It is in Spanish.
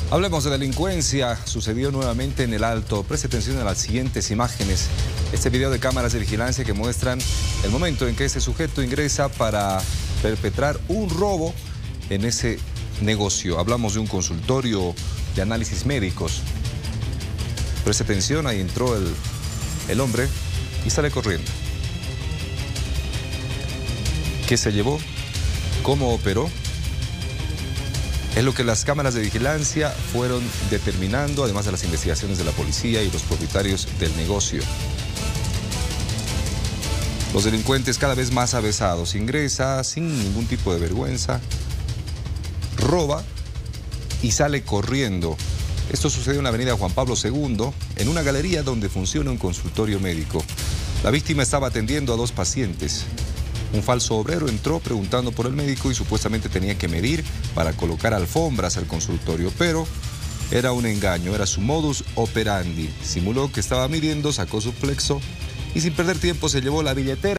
Hablemos de delincuencia. Sucedió nuevamente en El Alto. Preste atención a las siguientes imágenes. Este video de cámaras de vigilancia que muestran el momento en que este sujeto ingresa para perpetrar un robo en ese negocio. Hablamos de un consultorio de análisis médicos. Preste atención, ahí entró el hombre y sale corriendo. ¿Qué se llevó? ¿Cómo operó? Es lo que las cámaras de vigilancia fueron determinando, además de las investigaciones de la policía y los propietarios del negocio. Los delincuentes cada vez más avesados. Ingresa sin ningún tipo de vergüenza, roba y sale corriendo. Esto sucedió en la avenida Juan Pablo II, en una galería donde funciona un consultorio médico. La víctima estaba atendiendo a 2 pacientes. Un falso obrero entró preguntando por el médico y supuestamente tenía que medir para colocar alfombras al consultorio, pero era un engaño, era su modus operandi. Simuló que estaba midiendo, sacó su flexo y sin perder tiempo se llevó la billetera.